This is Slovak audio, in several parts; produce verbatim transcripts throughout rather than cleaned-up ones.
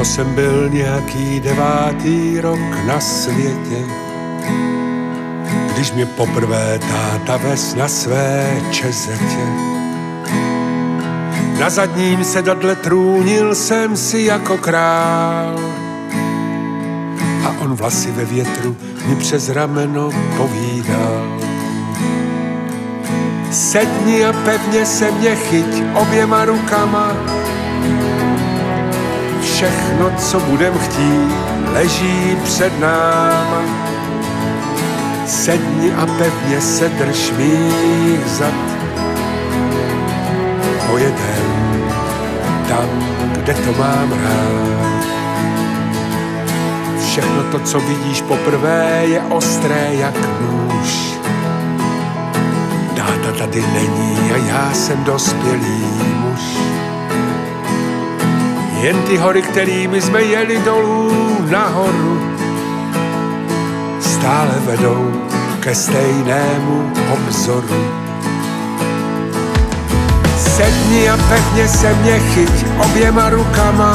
To jsem byl nějaký devátý rok na světě, když mě poprvé táta ves na své čezetě. Na zadním sedadle trůnil jsem si jako král a on vlasy ve větru mi přes rameno povídal. Sedni a pevně se mě chyť oběma rukama, všechno, co budem chtít, leží před náma. Sedni a pevně se drž mých zad, pojedem tam, kde to mám rád. Všechno to, co vidíš poprvé, je ostré jak nůž. Táta tady není a já jsem dospělý muž. Jen ty hory, kterými jsme jeli dolů nahoru, stále vedou ke stejnému obzoru. Sedni a pevně se mě chyť oběma rukama,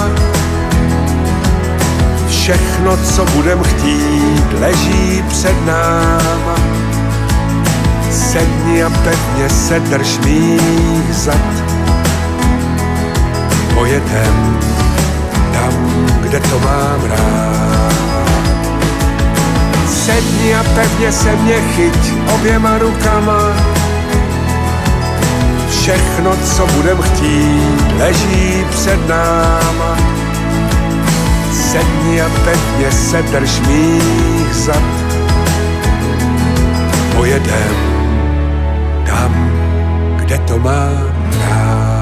všechno, co budem chtít, leží před náma. Sedni a pevně se drž mých zad, pojedem tam, kde to mám rád. Sedni a pevně se mě chyť oběma rukama, všechno, co budem chtít, leží před náma. Sedni a pevně se drž mých zad, pojedem tam, kde to mám rád.